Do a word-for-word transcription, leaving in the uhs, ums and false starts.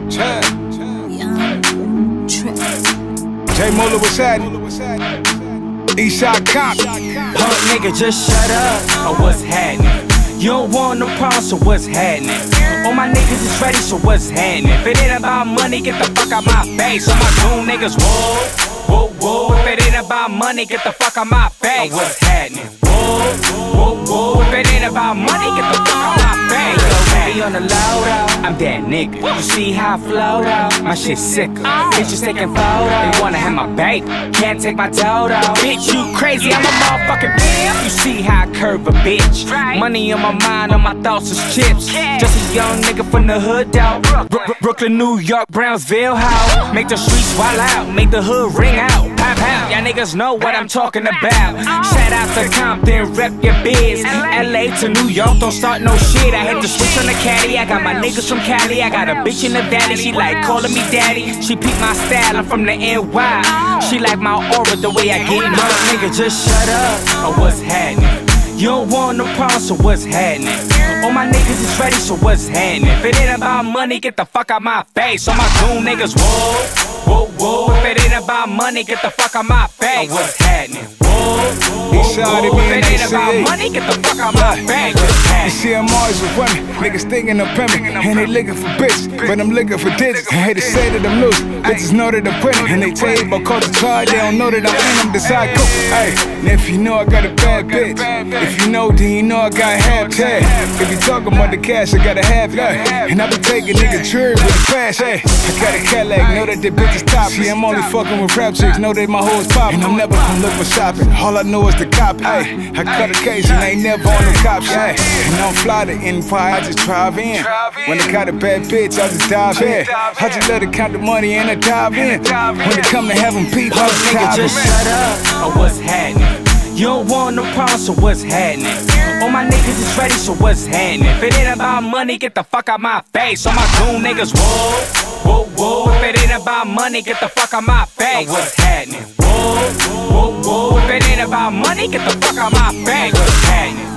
Chad. Young Trip. Jay Moeller, what's happening? Eastside Cop. Punk nigga, just shut up, or what's happening? You don't want no problems, so what's happening? All my niggas is ready, so what's happening? If it ain't about money, get the fuck out my face. All my goon niggas, whoa, whoa, whoa. If it ain't about money, get the fuck out my face. Oh, what's happening? Whoa, whoa, whoa. If it ain't about money, get the fuck out my face. Yo, on the loud out, I'm that nigga. You see how I float out? My shit sicker. Bitches taking photos, they wanna have my bait. Can't take my toe out. Bitch, you crazy, I'm a motherfucking bitch. You see how I curve a bitch. Money on my mind, on my thoughts is chips. Just a young nigga from the hood out. Brooklyn, New York, Brownsville, how? Make the streets wild out, make the hood ring out. Pop out, y'all niggas know what I'm talking about. Shout out to Compton, rep your biz. L A to New York, don't start no shit. I hit the switch on the caddy. I got my niggas from Cali. I got a bitch in the valley. She like calling me daddy. She peep my style. I'm from the N Y. She like my aura, the way I get my nigga. Just shut up, or what's happening? You don't want no problems, so what's happening? All my niggas is ready, so what's happening? If it ain't about money, get the fuck out my face. All my goon niggas, whoa, whoa, whoa. If it ain't about money, get the fuck out my face. Oh, what's happening? Whoa, whoa, whoa. If it ain't about money, get the fuck out my face. You see I'm always with women, niggas thinking of pimping, and they looking for bitches, but I'm looking for digits. I hate to say that I'm loose, bitches know that I'm winning, and they tell you about culture charge, they don't know that I'm in them, decide cook. Hey, and if you know I got a bad bitch, if you know, then you know I got half tag. If you talking about the cash, I gotta have that. And I be taking nigga jury with the cash. Hey, I got a Cadillac, know that the bitch is top. See, I'm only fucking with rap chicks, know that my hoes poppin'. And I'm never gonna look for shopping, all I know is the cop. Hey, I cut a case and I ain't never on the cop shit. And I don't fly to Empire, I just drive in. When I got a bad bitch, I just dive in. I just let her count the money and I dive in. When it come to having people, I just nigga, just shut up, or what's happening? You don't want no problems, so what's happening? All my niggas is ready, so what's happening? If it ain't about money, get the fuck out my face. All my goon niggas, whoa, whoa, whoa. If it ain't about money, get the fuck out my face. Oh, what's happening? Whoa, whoa, whoa. If it ain't about money, get the fuck out my face. What's happening?